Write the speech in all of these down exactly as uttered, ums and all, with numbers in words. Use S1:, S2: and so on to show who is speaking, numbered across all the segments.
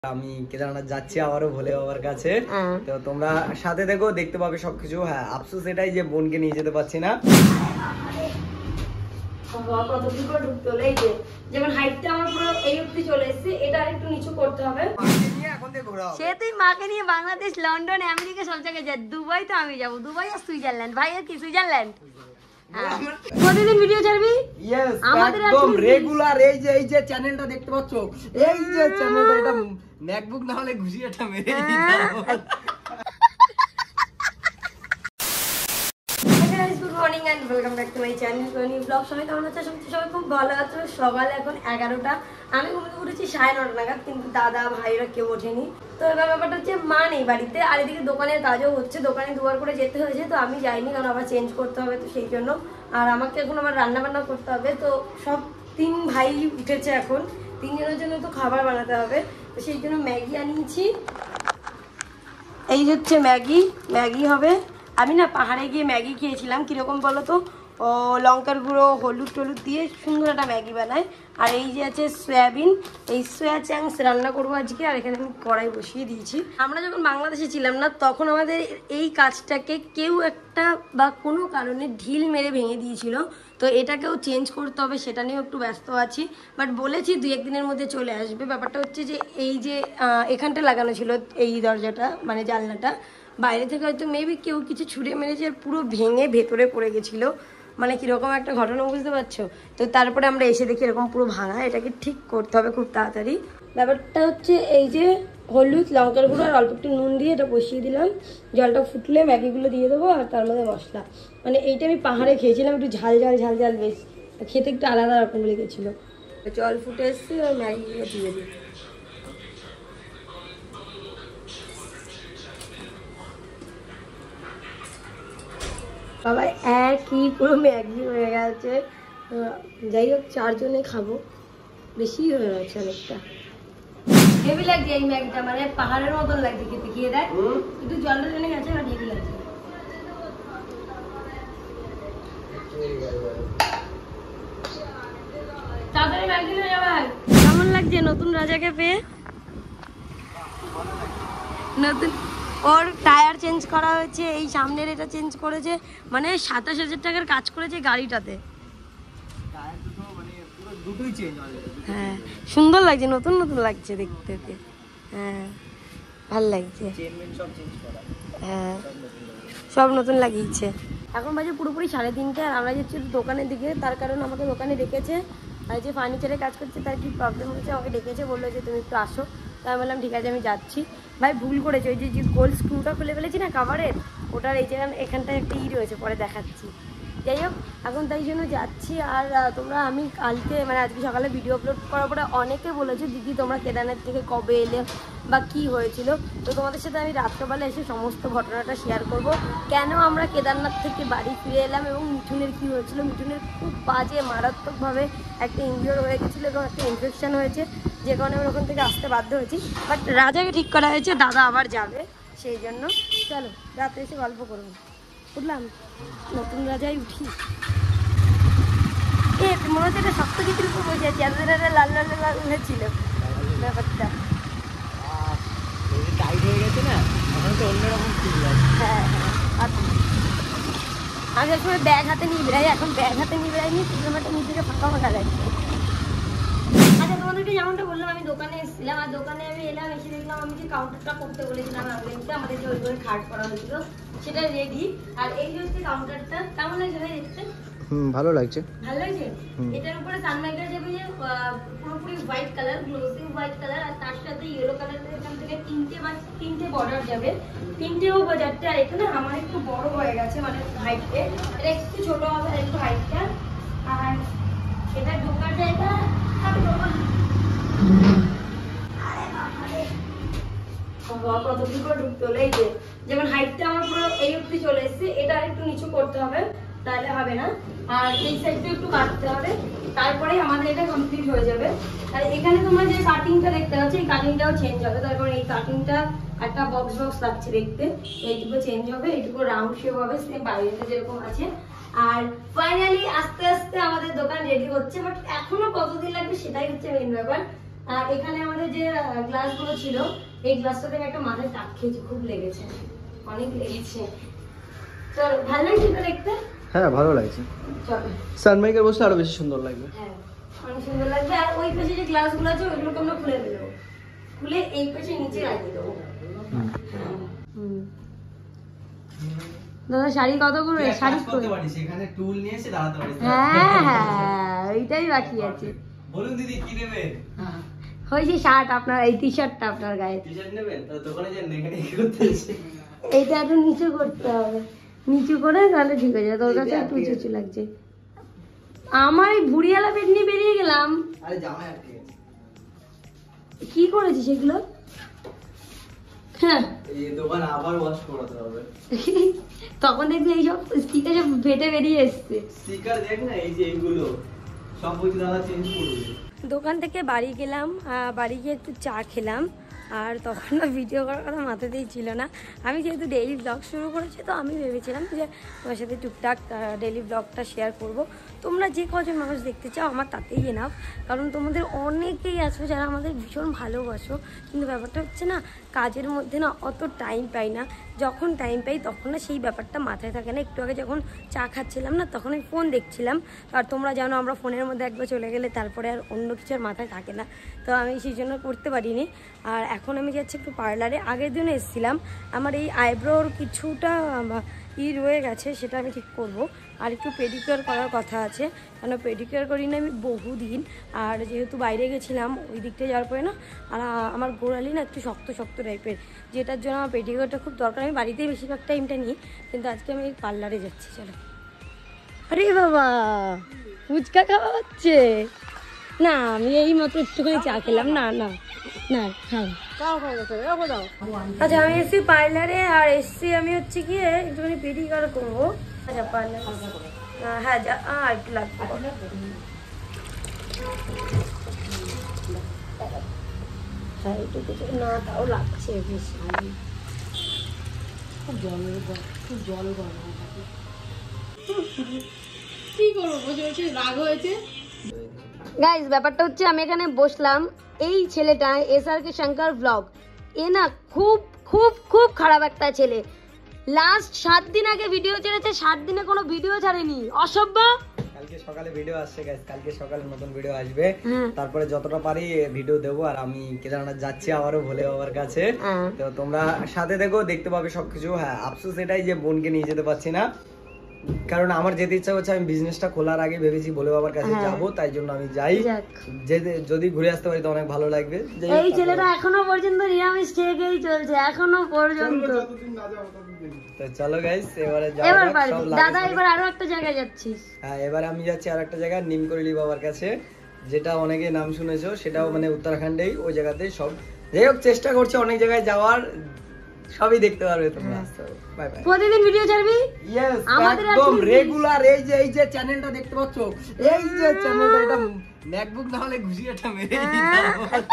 S1: আমি কেদারনাথ যাচ্ছি আবারও ভোলে বাবার কাছে। তো তোমরা সাথে দেখো, দেখতে পাবে সবকিছু। হ্যাঁ, আফসোস এটাই যে বোনকে নিয়ে যেতে পারছি না।
S2: সে তুই মাকে নিয়ে বাংলাদেশ, লন্ডন, আমেরিকা সব জায়গায় যায়। দুবাই তো আমি যাবো, দুবাই আর সুইজারল্যান্ড। ভাই আর কি সুইজারল্যান্ড? প্রতিদিন ভিডিও ছাড়বি?
S1: ইয়েস, একদম রেগুলার। এই যে এই যে চ্যানেলটা দেখতে পাচ্ছ, এই যে চ্যানেলটা, এটা ম্যাকবুক না হলে ঘুষি এটা মেরে দিতাম।
S2: Good morning and welcome back to my channel Soni vlog. সবাই কেমন আছে? সবাই খুব ভালো আছে। সকাল এখন এগারোটা, আমি ঘুম থেকে উঠেছি সাড়ে নটা নাগাদ, কিন্তু দাদা ভাইরা কেউ ওঠেনি। তো এবার ব্যাপারটা হচ্ছে মা নেই বাড়িতে, আর এদিকে দোকানের কাজও হচ্ছে, দোকানে দুবার করে যেতে হয়েছে। তো আমি যাইনি, কারণ আবার চেঞ্জ করতে হবে, তো সেই জন্য। আর আমাকে এখন আবার রান্না বান্না করতে হবে। তো সব তিন ভাই উঠেছে এখন, তিনজনের জন্য তো খাবার বানাতে হবে। তো সেই জন্য ম্যাগি আনিয়েছি। এই হচ্ছে ম্যাগি, ম্যাগি হবে। আমি না পাহাড়ে গিয়ে ম্যাগি খেয়েছিলাম, কীরকম বলো তো, ও লঙ্কার গুঁড়ো হলুদ টলুদ দিয়ে সুন্দর একটা ম্যাগি বানায়। আর এই যে আছে সয়াবিন, এই সয়া চ্যাংস রান্না করবো আজকে। আর এখানে আমি কড়াই বসিয়ে দিয়েছি। আমরা যখন বাংলাদেশে ছিলাম না, তখন আমাদের এই কাজটাকে কেউ একটা বা কোনো কারণে ঢিল মেরে ভেঙে দিয়েছিল। তো এটাকেও চেঞ্জ করতে হবে, সেটা নিয়েও একটু ব্যস্ত আছি। বাট বলেছি দুই একদিনের মধ্যে চলে আসবে। ব্যাপারটা হচ্ছে যে এই যে এখানটা লাগানো ছিল এই দরজাটা, মানে জানলাটা, বাইরে থেকে হয়তো মেবি কেউ কিছু ছুঁড়ে মেরেছে আর পুরো ভেঙে ভেতরে পড়ে গেছিলো। মানে কীরকম একটা ঘটনা, বুঝতে পারছো? তো তারপরে আমরা এসে দেখি এরকম পুরো ভাঙা। এটাকে ঠিক করতে হবে খুব তাড়াতাড়ি। ব্যাপারটা হচ্ছে এই যে হলুদ, লঙ্কার গুঁড়ো আর অল্প একটু নুন দিয়ে এটা বসিয়ে দিলাম। জলটা ফুটলে ম্যাগিগুলো দিয়ে দেবো, আর তার মধ্যে মশলা। মানে এইটা আমি পাহাড়ে খেয়েছিলাম, একটু ঝাল ঝাল ঝাল ঝাল বেশ, খেতে একটু আলাদা রকম লেগেছিলো। জল ফুটে এসছে, আর ম্যাগিগুলো দিয়ে দিই। সবাই একই পুরো ম্যাগি হয়ে গেছে। যাই হোক, চারজনে খাবো, বেশি হয়ে গেছে অনেকটা। হেভি লাগছে এই ম্যাগিটা, মানে পাহাড়ের মতন লাগছে খেতে। খেয়ে দেখ, একটু জলটা জেনে গেছে, আর হেভি লাগছে। তাড়াতাড়ি ম্যাগি হয়ে যাবে। কেমন লাগছে নতুন রাজাকে পেয়ে? নতুন ওর টায়ার চেঞ্জ করা হয়েছে, এই সামনের এটা চেঞ্জ করেছে, মানে সাতাশ হাজার টাকার কাজ করেছে গাড়িটাতে। হ্যাঁ, সুন্দর লাগছে, নতুন নতুন লাগছে দেখতে। হ্যাঁ, ভাল লাগছে। হ্যাঁ, সব নতুন লাগিয়েছে। এখন বাজে পুরোপুরি সাড়ে তিনটে, আর আমরা যাচ্ছি দোকানের দিকে। তার কারণ আমাকে দোকানে ডেকেছে, আর যে ফার্নিচারে কাজ করছে তার কি প্রবলেম হয়েছে, আমাকে ডেকেছে, বললো যে তুমি একটু আসো। তাই আমি বললাম ঠিক আছে, আমি যাচ্ছি। ভাই ভুল করেছে, ওই যে যে গোল স্ক্রুটা খুলে ফেলেছি না কাভারের, ওটার এই জায়গা এখানটায় একটা ই রয়েছে, পরে দেখাচ্ছি। যাই হোক, এখন তাই জন্য যাচ্ছি। আর তোমরা, আমি কালকে মানে আজকে সকালে ভিডিও আপলোড করার পরে অনেকে বলেছো দিদি তোমরা কেদারনাথ থেকে কবে এলে বা কী হয়েছিল। তো তোমাদের সাথে আমি রাত্রেবেলা এসে সমস্ত ঘটনাটা শেয়ার করব, কেন আমরা কেদারনাথ থেকে বাড়ি ফিরে এলাম, এবং মিঠুনের কী হয়েছিল। মিঠুনের খুব বাজে মারাত্মকভাবে একটা ইনজিওর হয়ে গেছিলো, এবং একটা ইনফেকশান হয়েছে, যে কারণে আমি ওখান থেকে আসতে বাধ্য হয়েছি। বাট রাজাকে ঠিক করা হয়েছে, দাদা আবার যাবে, সেই জন্য চলো রাতে এসে গল্প করবো। উঠলাম, নতুন রাজাই উঠি। এ মনে হচ্ছে এটা শক্ত কিছুর উপর বসে আছি, এত লাল লাল লাল ছিল ব্যাপারটা। হ্যাঁ হ্যাঁ, আমি সবসময় ব্যাগ হাতে নিয়ে বেড়াই, এখন ব্যাগ হাতে নিয়ে বেড়াইনি, সিনেমাটা নিজেকে ফাঁকা ফাঁকা লাগছে। আচ্ছা, তোমাদেরকে যেমনটা বললাম, আমি দোকানে এসেছিলাম, আর দোকানে আমি এলাম, এসে দেখলাম আমি যে কাউন্টারটা করতে বলেছিলাম আগেতে, আমাদের যে ওই করে খাট করা হয়েছিল সেটা রেডি। আর এই যে হচ্ছে কাউন্টারটা, কেমন লাগছে ভাই দেখতে?
S1: হুম, ভালো লাগছে।
S2: ভালো লাগছে। এটার উপরে সানমাইকার যাবে যে পুরোপুরি white colour, glossy white colour, আর তার সাথে ইয়েলো কালারের এখান থেকে তিনটে বা তিনটে বর্ডার যাবে, তিনটেও বাজারটা। আর এখানে আমার একটু বড় হয়ে গেছে, মানে হাইটে এটা একটু ছোট হবে, একটু হাইটটা। আর এটা ঢোকার জায়গা কতদিন করে ঢুকতে হলো। এই যে যেমন হাইটটা আমার পুরো এই অব্দি চলে এসছে, এটা আর একটু নিচু করতে হবে, তাহলে হবে না। আর এই সাইডটা একটু কাটতে হবে, তারপরে আমাদের এটা কমপ্লিট হয়ে যাবে। আর এখানে তোমরা যে কাটিংটা দেখতে পাচ্ছ, এই কাটিংটাও চেঞ্জ হবে। তারপরে এই কাটিংটা একটা বক্স বক্স লাগছে দেখতে, এইটুকু চেঞ্জ হবে, এইটুকু রাউন্ড শেপ হবে, সেম বাইরেতে যেরকম আছে। আর ফাইনালি আস্তে আস্তে আমাদের দোকান রেডি হচ্ছে, বাট এখনো কতদিন লাগবে সেটাই হচ্ছে মেন ব্যাপার। আর এখানে আমাদের যে গ্লাসগুলো ছিল এই গ্লাসটা থেকে একটা মাথায় টাক খেয়েছি, খুব লেগেছে, অনেক লেগেছে। চল, ভালো লাগছে এটা দেখতে?
S1: হ্যাঁ ভালো লাগছে।
S2: চল
S1: সানমাইকার বসলে আরো বেশি সুন্দর লাগবে।
S2: হ্যাঁ অনেক সুন্দর লাগবে। আর ওই পাশে যে গ্লাসগুলো আছে ওইগুলোকে আমরা খুলে দেবো, খুলে এই পাশে নিচে লাগিয়ে দেবো। হুম দাদা শাড়ি কত করে? শাড়ি করতে পারিস, এখানে টুল নিয়ে এসে দাঁড়াতে পারিস। হ্যাঁ হ্যাঁ এইটাই বাকি আছে। বলুন দিদি কি নেবেন? ওই যে শার্ট আপনার, এই টি শার্টটা আপনার গায়ে। টি শার্ট নেবেন? তো দোকানে যান, এখানে কি করতে এসে? এইটা একটু নিচু করতে হবে, নিচু করে তাহলে ঠিক হয়ে যাবে। তোর কাছে একটু উঁচু লাগছে। আমার এই ভুড়িয়ালা পেট নিয়ে বেরিয়ে গেলাম। আরে জামাই আটকে গেছে। কি করেছিস এগুলো? হ্যাঁ এই দোকান আবার ওয়াশ করাতে হবে। তখন দেখবি এইসব স্টিকার সব ফেটে বেরিয়ে এসছে। স্টিকার দেখ না, এই যে এইগুলো সব বুঝি দাদা চেঞ্জ করবে। দোকান থেকে বাড়ি গেলাম, বাড়ি গিয়ে একটু চা খেলাম। আর তখন না ভিডিও করার কথা মাথাতেই ছিল না। আমি যেহেতু ডেইলি ব্লগ শুরু করেছি তো আমি ভেবেছিলাম যে তোমার সাথে টুকটাক ডেইলি ব্লগটা শেয়ার করব। তোমরা যে কজন মানুষ দেখতে চাও আমার তাতেই এনাফ, কারণ তোমাদের অনেকেই আছো যারা আমাদের ভীষণ ভালোবাসো। কিন্তু ব্যাপারটা হচ্ছে না, কাজের মধ্যে না অত টাইম পাই না, যখন টাইম পাই তখন না সেই ব্যাপারটা মাথায় থাকে না। একটু আগে যখন চা খাচ্ছিলাম না তখন আমি ফোন দেখছিলাম, আর তোমরা জানো আমরা ফোনের মধ্যে একবার চলে গেলে তারপরে আর অন্য কিছু আর মাথায় থাকে না, তো আমি সেই জন্য করতে পারিনি। আর এখন আমি যাচ্ছি একটু পার্লারে। আগের দিনে এসেছিলাম, আমার এই আইব্রোর কিছুটা ই রয়ে গেছে, সেটা আমি ঠিক করব। আর একটু পেডিকিওর করার কথা আছে, কেন পেডিকিওর করি না আমি বহুদিন। আর যেহেতু বাইরে গেছিলাম ওই দিকটা যাওয়ার পরে না, আর আমার গোড়ালি না একটু শক্ত শক্ত টাইপের, যেটার জন্য আমার পেডিকিওরটা খুব দরকার। আমি বাড়িতেই বেশিরভাগ টাইমটা নিই, কিন্তু আজকে আমি এই পার্লারে যাচ্ছি। চলো। আরে বাবা ফুচকা খাওয়া হচ্ছে না, আমি এই মাত্র একটুখানি চা খেলাম। না না না খাও। আচ্ছা আমি এসছি পার্লারে, আর এসছি আমি হচ্ছে গিয়ে একটুখানি পেডিকিওর করবো। আচ্ছা পার্লার হ্যাঁ যা একটু লাগবে। হ্যাঁ একটু না তাও লাগছে বেশি। খুব জল খুব জল গরম কি করবো, বসে বসে রাগ হয়েছে। গাইস ব্যাপারটা হচ্ছে আমি এখানে বসলাম, এই ছেলেটা S R K Shankar vlog, এ না খুব খুব খুব খারাপ একটা ছেলে। লাস্ট সাত দিন আগে ভিডিও ছেড়েছে, সাত দিনে কোনো ভিডিও ছাড়েনি, অসভ্য।
S1: কালকে সকালে ভিডিও আসছে গাইস, কালকে সকালে নতুন ভিডিও আসবে, তারপরে যতটা পারি ভিডিও দেবো। আর আমি কেদারনাথ যাচ্ছি আবারও ভোলে বাবার কাছে, তো তোমরা সাথে দেখো, দেখতে পাবে সবকিছু। হ্যাঁ আফসোস এটাই যে বোনকে নিয়ে যেতে পারছি না, কারণ আমার যেতে ইচ্ছা হচ্ছে। আমি বিজনেসটা খোলার আগে ভেবেছি ভোলে বাবার কাছে যাব, তাই জন্য আমি যাই। যদি ঘুরে আসতে পারি তো অনেক ভালো লাগবে।
S2: এই ছেলেটা এখনো পর্যন্ত নিরামিষ খেয়েই চলছে, এখনো পর্যন্ত।
S1: তো চলো গাইস এবারে
S2: এবার দাদা এবার আরো একটা জায়গায় যাচ্ছিস?
S1: হ্যাঁ এবার আমি যাচ্ছি আর একটা জায়গায়, নিমকরলি বাবার কাছে, যেটা অনেকে নাম শুনেছো, সেটাও মানে উত্তরাখণ্ডেই, ওই জায়গাতেই সব। যাই হোক চেষ্টা করছি অনেক জায়গায় যাওয়ার, সবই দেখতে পারবে তোমরা। Bye bye.
S2: প্রতিদিন ভিডিও ছাড়বি?
S1: यस একদম রেগুলার। এই যে এই যে চ্যানেলটা দেখতে পাচ্ছ, এই যে চ্যানেলটা, এটা ম্যাকবুক না হলে ঘুষিটা মেরে দিতাম।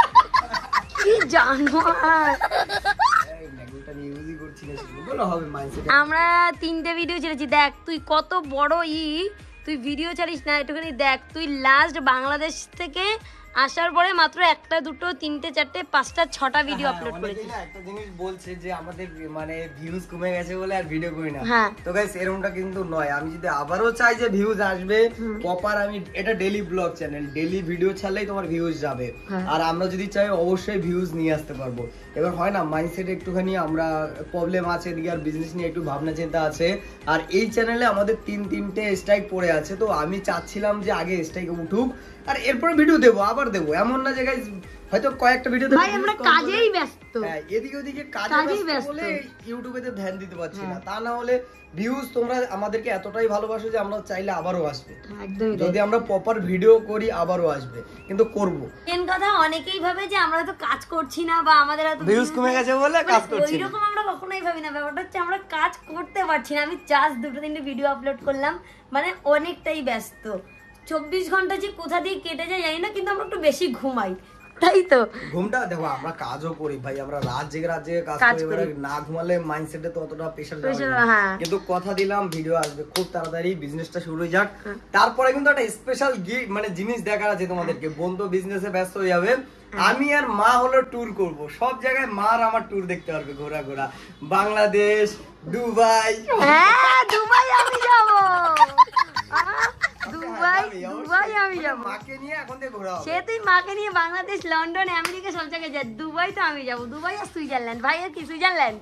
S2: কি জানোয়ার,
S1: এই ম্যাকবুকটা নিয়ে ইউজই করছি না, বলো হবে মাইন্ডসেট।
S2: আমরা তিনটে ভিডিও ছেড়েছি, দেখ তুই কত বড় ই, তুই ভিডিও ছাড়িস না একটুখানি দেখ। তুই লাস্ট বাংলাদেশ থেকে আসার পরে মাত্র একটা দুটো তিনটে চারটে পাঁচটা ছটা ভিডিও আপলোড করেছিস।
S1: একটা জিনিস বলছে যে আমাদের মানে ভিউজ কমে গেছে বলে আর ভিডিও করি না,
S2: হ্যাঁ
S1: তো গাইস এরকমটা কিন্তু নয়। আমি যদি আবারও চাই যে ভিউজ আসবে প্রপার, আমি এটা daily vlog channel, daily video ছাড়লেই তোমার ভিউজ যাবে। আর আমরা যদি চাই অবশ্যই ভিউজ নিয়ে আসতে পারবো। এবার হয় না মাইন্ডসেট একটুখানি আমরা প্রবলেম আছে, এদিকে আর বিজনেস নিয়ে একটু ভাবনা চিন্তা আছে। আর এই চ্যানেলে আমাদের তিন তিনটে স্ট্রাইক পড়ে আছে, তো আমি চাচ্ছিলাম যে আগে স্ট্রাইক উঠুক আর এরপর ভিডিও দেবো, আবার দেবো। এমন না যে গাইস হয়তো কয়েকটা ভিডিও
S2: ভাই আমরা কাজেই ব্যস্ত,
S1: হ্যাঁ এদিকে ওদিকে কাজে ব্যস্ত বলে ইউটিউবে তে ধ্যান দিতে পারছি না। তা না হলে ভিউজ তোমরা আমাদেরকে এতটাই ভালোবাসো যে আমরা চাইলে আবারও আসবে, যদি আমরা প্রপার ভিডিও করি আবারও আসবে, কিন্তু করব।
S2: মেন কথা অনেকেই ভাবে যে আমরা তো কাজ করছি না বা আমাদের এত
S1: ভিউজ কমে গেছে বলে কাজ করছি না,
S2: ওইরকম আমরা কখনোই ভাবি না। ব্যাপারটা হচ্ছে আমরা কাজ করতে পারছি না। আমি জাস্ট দুটো তিনটে ভিডিও আপলোড করলাম, মানে অনেকটাই ব্যস্ত। চব্বিশ ঘন্টা যে কোথা দিয়ে কেটে যায় জানি না, কিন্তু আমরা একটু বেশি ঘুমাই, তাই তো।
S1: ঘুমটা দেখো আমরা কাজও করি ভাই, আমরা রাত জেগে রাত জেগে কাজ করি, এবারে না ঘুমালে মাইন্ডসেটে তো অতটা প্রেসার যাবে না। কিন্তু কথা দিলাম ভিডিও আসবে খুব তাড়াতাড়ি, বিজনেসটা শুরু হয়ে যাক। তারপরে কিন্তু একটা স্পেশাল মানে জিনিস দেখার আছে তোমাদেরকে। বোন তো বিজনেসে ব্যস্ত হয়ে যাবে, আমি আর মা হলো ট্যুর করব, সব জায়গায় মা আর আমার ট্যুর দেখতে পারবে, ঘোরা ঘোরা, বাংলাদেশ, দুবাই।
S2: হ্যাঁ দুবাই আমি যাব, দুবাই দুবাই আমি যাব,
S1: মাকে নিয়ে এখন থেকে ঘোরা হবে।
S2: সে তুই মাকে নিয়ে বাংলাদেশ, লন্ডন, আমেরিকা সব জায়গায় যা, দুবাই তো আমি যাব, দুবাই আর সুইজারল্যান্ড। ভাই আর কি সুইজারল্যান্ড?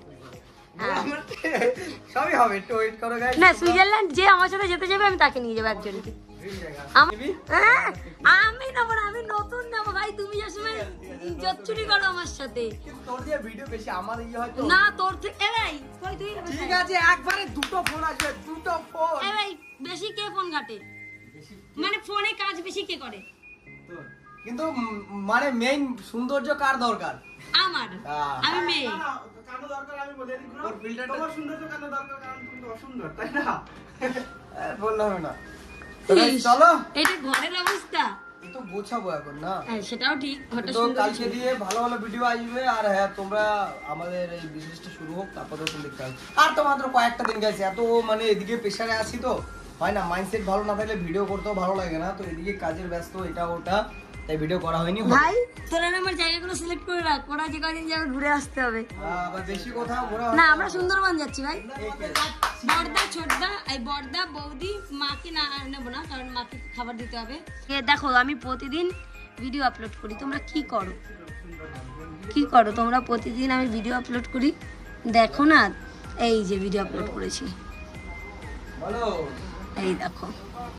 S1: সবই হবে, একটু ওয়েট করো গাইস।
S2: না সুইজারল্যান্ড যে আমার সাথে যেতে যাবে আমি তাকে নিয়ে যাবো একজনকে। আম- হ্যাঁ, আমি নেবো না, আমি নতুন নেবো ভাই। তুমি সবসময় ইজ্জত চুরি করো আমার সাথে।
S1: কিন্তু তোর দিয়ে ভিডিও বেশি, আমার ইয়ে হয়তো
S2: না তোর থেকে এ ভাই কই তুই?
S1: ঠিক আছে, একবারে দুটো ফোন আসবে, দুটো ফোন।
S2: এ ভাই বেশি কে ফোন ঘাটে? মানে ফোনে কাজ বেশি কে করে?
S1: কিন্তু উম, মানে মেইন সৌন্দর্য কার দরকার?
S2: আমার।
S1: আহ।
S2: আমি মেয়ে।
S3: কেন দরকার আমি বলে দিই,
S1: তোর ফিল্টারটা
S3: তোমার সৌন্দর্য কেন দরকার, কারণ তুমি তো অসুন্দর, তাই না?
S1: এ, বললাম না তো guys, চলো
S2: এটা ঘরের অবস্থা।
S1: এই তো গোছাবো এখন না,
S2: হ্যাঁ সেটাও ঠিক, ঘরটা
S1: তো
S2: সুন্দর
S1: কালকে দিয়ে ভালো ভালো ভিডিও আসবে। আর হ্যাঁ তোমরা আমাদের এই বিজনেসটা শুরু হোক, তারপরে তুমি দেখতে পাবে। আর তো মাত্র কয়েকটা দিন গেছে, এত মানে এদিকে প্রেশারে আছি তো হয় না, মাইন্ডসেট ভালো না থাকলে ভিডিও করতেও ভালো লাগে না, তো এদিকে কাজের ব্যস্ত, এটা ওটা, তাই ভিডিও করা হয়নি।
S2: ভাই তোরা না আমার জায়গাগুলো সিলেক্ট করে রাখ, ওরা যে কদিন যাবে ঘুরে আসতে হবে।
S1: আহ, আবার বেশি কোথাও ঘোরা
S2: না আমরা সুন্দরবন যাচ্ছি ভাই।
S1: এই কে?
S2: বর্দা ছোটদা, এই বর্দা বৌদি, মাকে না নেবো না, কারণ মাকে খাবার দিতে হবে। এ দেখো আমি প্রতিদিন ভিডিও আপলোড করি, তোমরা কি করো কি করো তোমরা? প্রতিদিন আমি ভিডিও আপলোড করি, দেখো না? এই যে ভিডিও আপলোড করেছি,
S1: বলো
S2: এই দেখো।